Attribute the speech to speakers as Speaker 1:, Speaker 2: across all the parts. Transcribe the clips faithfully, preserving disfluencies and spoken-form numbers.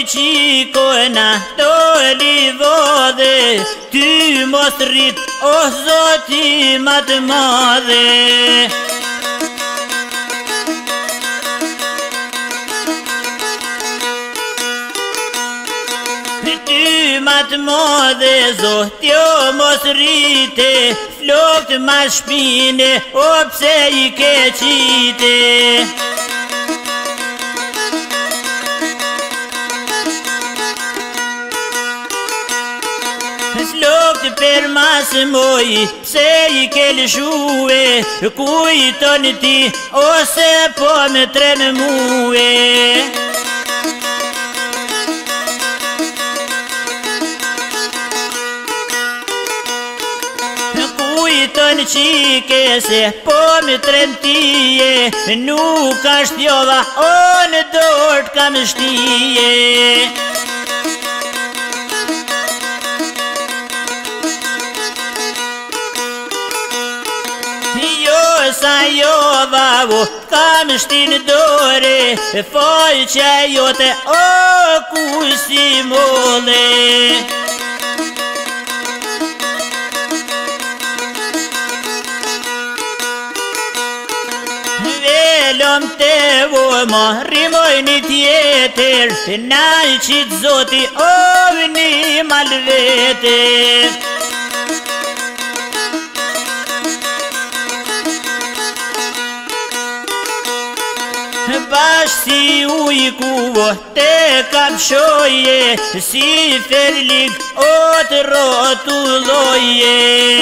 Speaker 1: qikojna to livode, ty mos rrit, o Zoti ma të madhe. Ty ma të madhe, Zoti o mos rrite, flokt ma shpine, o pse i ke qite. Flokt per mas moj, pse i ke lëshue, kujton ti, ose po me tren muë. Kujton qike se po me tren tije, nuk ashtë jova, o në dort kam shtije. Jo sa jova, o kam shtin dore, foj që jote, o ku si mole. Velom te vo ma rimoj një tjetër, na i qitë Zoti o një malvete. Bash si ujku te kapshoje, si ferlik o të rotulloje.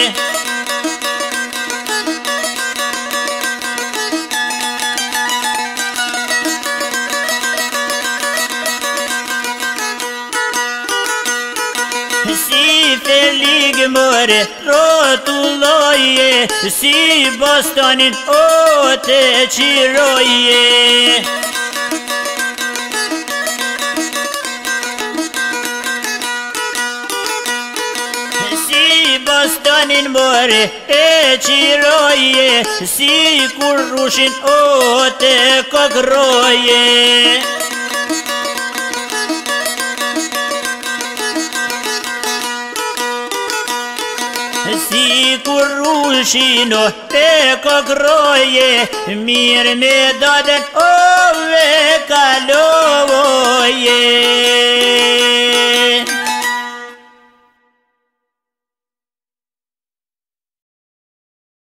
Speaker 1: Si ferlig mëre rotulloje, si bostonin o të qiroje. Si bostonin mëre të qiroje, si kur rushin o të kokroje. Si kur rushin o te kokroje, mirë me doden o ve kaloje.